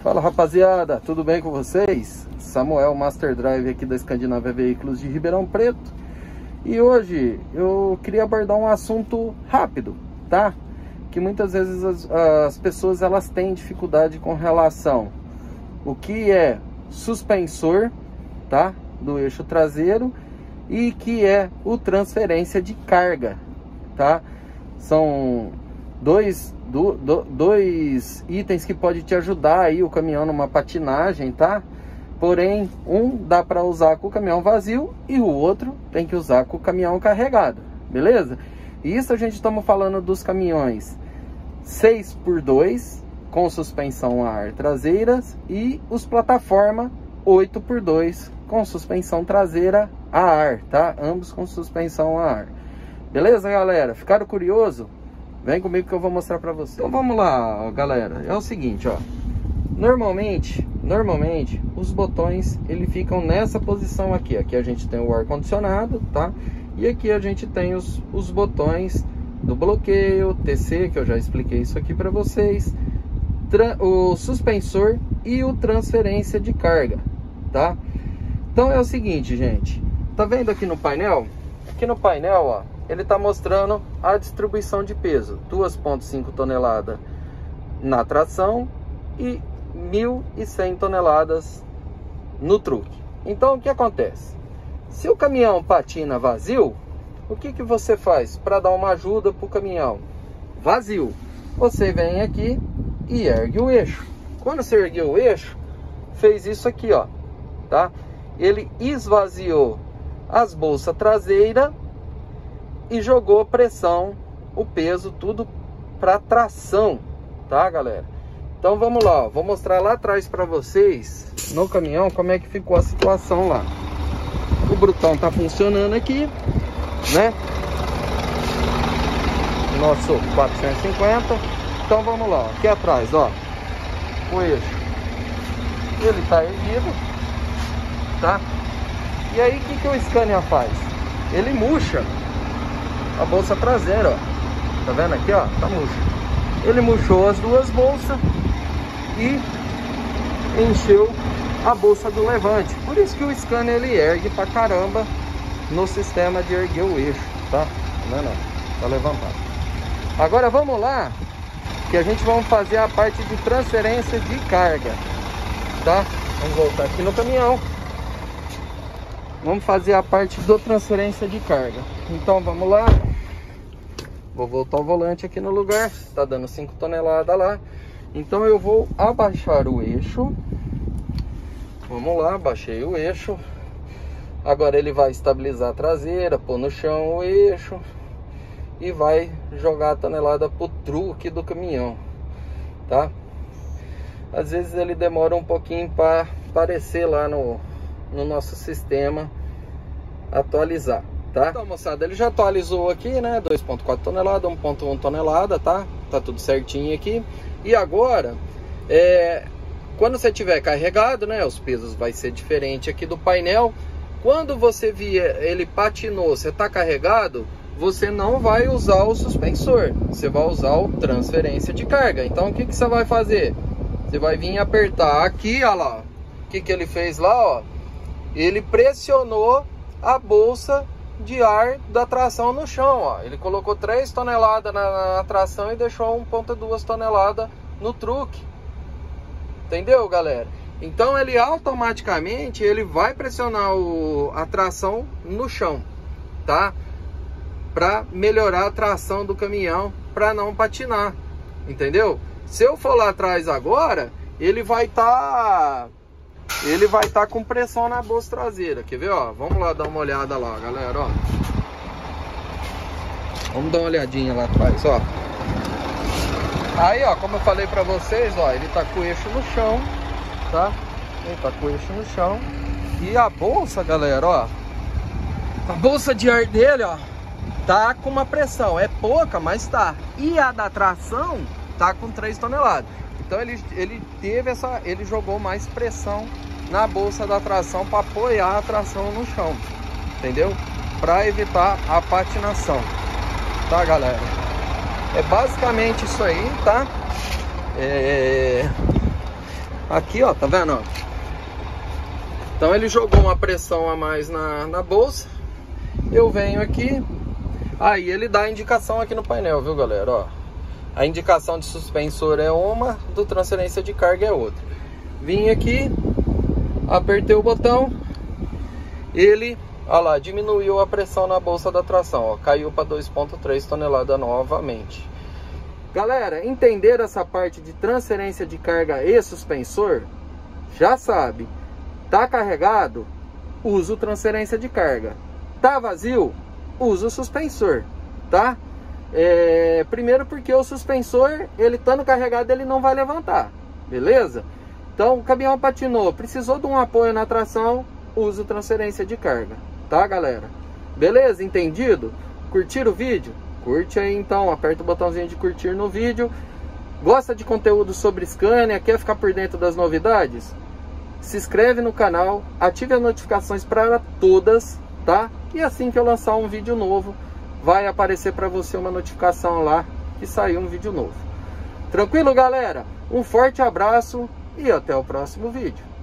Fala rapaziada, tudo bem com vocês? Samuel, Master Drive aqui da Escandinávia Veículos de Ribeirão Preto. E hoje eu queria abordar um assunto rápido, tá? Que muitas vezes as pessoas elas têm dificuldade com relação o que é suspensor, tá? Do eixo traseiro e que é o transferência de carga, tá? São dois itens que pode te ajudar aí o caminhão numa patinagem, tá? Porém, um dá para usar com o caminhão vazio e o outro tem que usar com o caminhão carregado, beleza? E isso a gente estamos falando dos caminhões 6x2 com suspensão a ar traseiras e os plataforma 8x2 com suspensão traseira a ar, tá? Ambos com suspensão a ar. Beleza, galera? Ficaram curiosos? Vem comigo que eu vou mostrar pra vocês. Então vamos lá, galera. É o seguinte, ó. Normalmente os botões ele ficam nessa posição aqui. Aqui a gente tem o ar condicionado, tá? E aqui a gente tem os botões do bloqueio, TC, que eu já expliquei isso aqui pra vocês, o suspensor e o transferência de carga, tá? Então é o seguinte, gente. Tá vendo aqui no painel? Aqui no painel, ó, ele tá mostrando a distribuição de peso. 2,5 toneladas na tração e 1.100 toneladas no truque. Então o que acontece? Se o caminhão patina vazio, o que você faz para dar uma ajuda para o caminhão vazio? Você vem aqui e ergue o eixo. Quando você ergueu o eixo, fez isso aqui, ó, tá? Ele esvaziou as bolsas traseiras e jogou pressão, o peso, tudo para tração, tá, galera? Então vamos lá, ó. Vou mostrar lá atrás para vocês no caminhão como é que ficou a situação lá. O brutão tá funcionando aqui, né? Nosso 450. Então vamos lá, ó. Aqui atrás, ó, o eixo, ele tá erguido, tá? E aí o que o Scania faz? Ele murcha a bolsa traseira, ó. Tá vendo aqui, ó? Tá murcha. Ele murchou as duas bolsas e encheu a bolsa do levante. Por isso que o Scania ele ergue pra caramba no sistema de erguer o eixo, tá? Tá vendo? Tá levantado. Agora vamos lá, que a gente vai fazer a parte de transferência de carga, tá? Vamos voltar aqui no caminhão. Vamos fazer a parte do transferência de carga. Então vamos lá. Vou voltar o volante aqui no lugar. Tá dando 5 toneladas lá. Então eu vou abaixar o eixo. Vamos lá, baixei o eixo. Agora ele vai estabilizar a traseira, pôr no chão o eixo e vai jogar a tonelada pro truque do caminhão, tá? Às vezes ele demora um pouquinho para aparecer lá no nosso sistema atualizar, tá? Então, moçada, ele já atualizou aqui, né? 2,4 tonelada, 1,1 tonelada, tá? Tá tudo certinho aqui. E agora, quando você tiver carregado, né? Os pesos vai ser diferente aqui do painel. Quando você vier, ele patinou, você tá carregado, você não vai usar o suspensor, você vai usar o transferência de carga. Então o que você vai fazer? Você vai vir apertar aqui, ó lá. O que ele fez lá, ó? Ele pressionou a bolsa de ar da tração no chão, ó. Ele colocou 3 toneladas na tração e deixou 1,2 toneladas no truque. Entendeu, galera? Então ele automaticamente ele vai pressionar a tração no chão, tá? Para melhorar a tração do caminhão, para não patinar, entendeu? Se eu for lá atrás agora, ele vai estar com pressão na bolsa traseira. Quer ver, ó? Vamos lá dar uma olhada lá, galera, ó. Vamos dar uma olhadinha lá atrás, ó. Aí, ó, como eu falei pra vocês, ó, ele tá com o eixo no chão, tá? Ele tá com o eixo no chão. E a bolsa, galera, ó, a bolsa de ar dele, ó, tá com uma pressão. É pouca, mas tá. E a da tração tá com 3 toneladas. Então ele jogou mais pressão na bolsa da tração para apoiar a tração no chão, entendeu? Para evitar a patinação, tá, galera? É basicamente isso aí, tá? Aqui, ó, tá vendo, ó? Então ele jogou uma pressão a mais na bolsa. Eu venho aqui. Aí ele dá a indicação aqui no painel, viu, galera, ó. A indicação de suspensor é uma, do transferência de carga é outra. Vim aqui, apertei o botão, ele, ó lá, diminuiu a pressão na bolsa da tração, ó, caiu para 2,3 toneladas novamente. Galera, entender essa parte de transferência de carga e suspensor, já sabe, tá carregado, usa o transferência de carga, tá vazio, usa o suspensor, tá? Primeiro porque o suspensor, ele estando carregado, ele não vai levantar, beleza? Então o caminhão patinou, precisou de um apoio na tração, usa transferência de carga, tá, galera? Beleza? Entendido? Curtiram o vídeo? Curte aí então, aperta o botãozinho de curtir no vídeo. Gosta de conteúdo sobre Scania, quer ficar por dentro das novidades? Se inscreve no canal, ative as notificações para todas, tá? E assim que eu lançar um vídeo novo, vai aparecer para você uma notificação lá que saiu um vídeo novo. Tranquilo, galera? Um forte abraço e até o próximo vídeo.